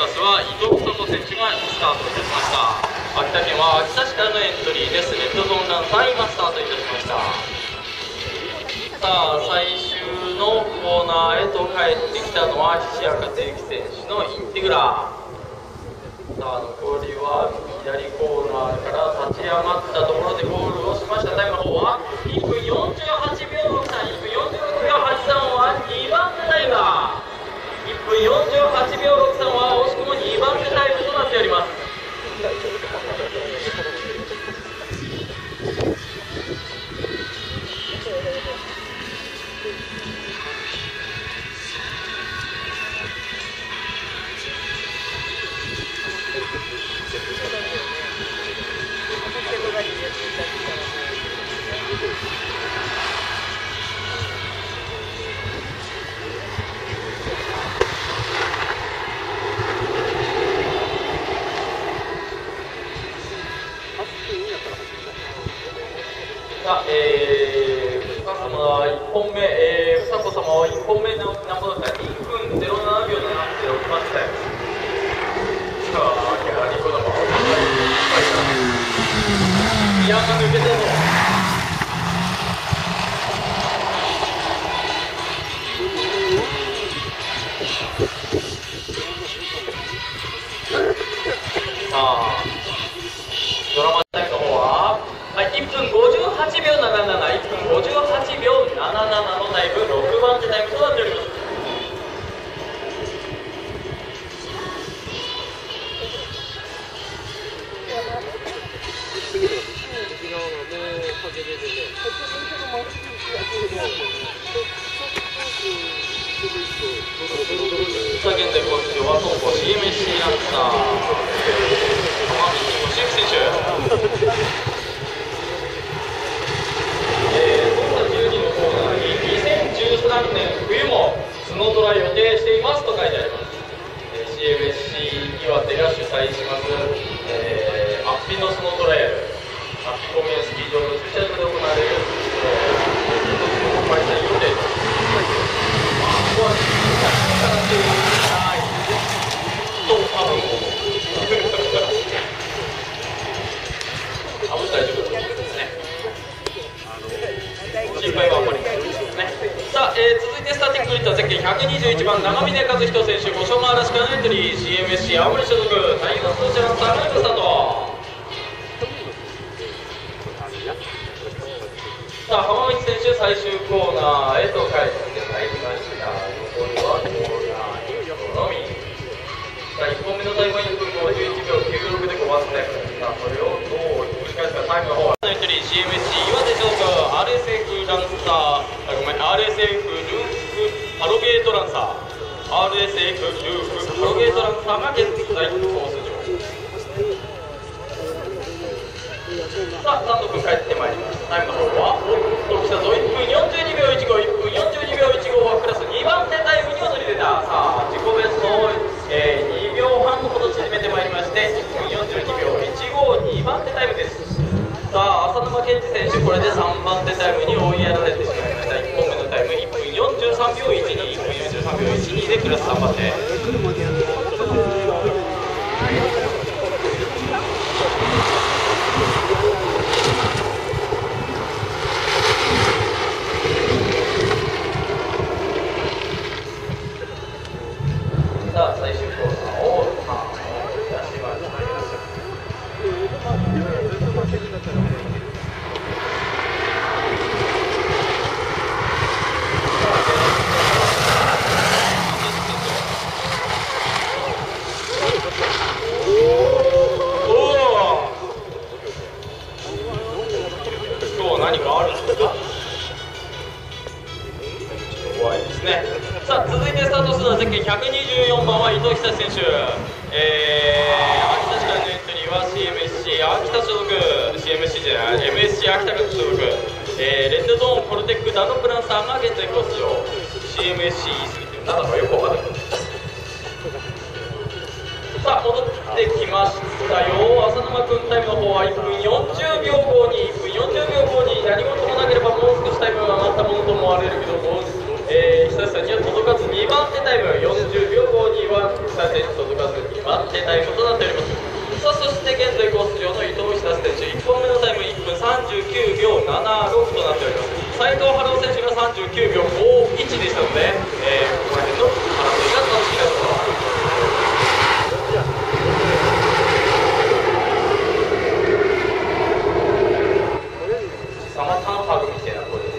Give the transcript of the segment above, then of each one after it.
ラスは伊藤久人選手がスタートいたしました。秋田県は秋田市からのエントリーです。レッドゾーンラン3位がスタートいたしました。さあ最終のコーナーへと帰ってきたのは菱谷克之選手のインテグラ。さあ残りは左コーナーから立ち上がったところでゴールをしました。タイムの方は1分48秒63、1分46秒83は2番手タイムだ。1分48秒63は惜しくも2番手タイムとなっております。さあ、ふさこ様は1本目、ふさこ様は1本目のナンバーだったら1分07秒76番手。さあ、やはりこのままギアが抜けてるの。さあ、ドラマタイムの方は1分58秒77、1分58秒77のタイム、6番手タイムとなっております。さあ現在コース上は東郷 CMSC ランサー浜口俊之選手。12のコーナーに2013年冬もスノートラ予定していますと書いてあります。CMSC 岩手が主催します、アッピのスノートライアル、アッピ公園スキー場の駐車場で行われる、開催予定です。ここはと多分大丈夫ですね。心配はあんまりないですね。さあ、続いてスターティンググリッドはゼッケン121番長峰和人選手、五所川原市からのエントリー、 CMSC 青森所属タイガースポーツランサーがスタート。さあ浜口選手最終コーナーへと帰ってまいりました。残りはコーナー1個のみ。さあ1本目のタイムは1分51秒96で5番手。さあそれをどう繰り返すか。タイムの方はエントリー CMSC 岩手所属 RSF ランサー、RSF ルーフハロゲートランサー、 RSF ルーフハロゲートランサーが現在コース上。さあ3度分帰ってまいりました。タイムの方は来たぞ。1分42秒15、1分42秒15はクラス2番手タイムに躍り出た。さあ自己ベストを、2秒半ほど縮めてまいりまして、1分42秒15、2番手タイムです。さあ浅沼健二選手、これで3番手タイムに追いやられてしまいました。1本目のタイム1分43秒12、1分43秒12でクラス3番手。さあ最終コーナーを出しました。今日何かあるんですか？怖いですね。さあ続いてスタートするのはゼッケン124番は伊藤久志選手、秋田市からのエントリーは CMSC 秋田所属、 CMSC じゃない MSC 秋田所属、レッドゾーンポルテックダノプランサーが現在コース上。 CMSC 言い過ぎてなんだかよくわかんない。さあ戻ってきましたよ。浅沼君タイムの方は1分40秒52、1分40秒52、何事もなければもう少しタイムが上がったものと思われるけど、 久志さんには届かず2番手タイム40秒52は久志選手届かず2番手タイムとなっております。さあそして現在コース上の伊藤久志選手1本目のタイム1分39秒76となっております。斉藤春夫選手が39秒51でしたので、ここら辺の争いが楽しみなところ。サマタンハグみたいな声です。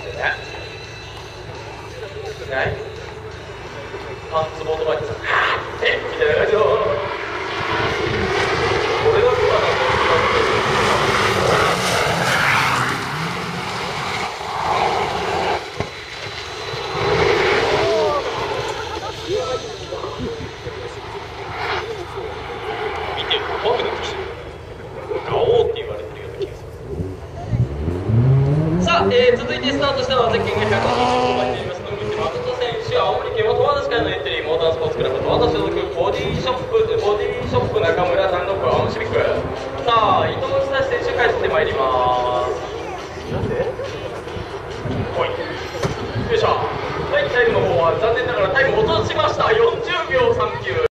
ないパンツボードバイクさん、はぁってみたいな感じの、これだけはなんか見てると怖くなってきてる。ガオーって言われてるような気がする。さあ、続いてスタートしたのはゼッケンが185番になります野口誠選手、青森県は十和田市からのエントリーモータースポーツクラブ十和田所属ボディショップ中村単独青虫ビッグ。さあ伊藤久志選手帰ってまいります。なんでほいよいしょ。はい、タイムの方は残念ながらタイム落としました。40秒39。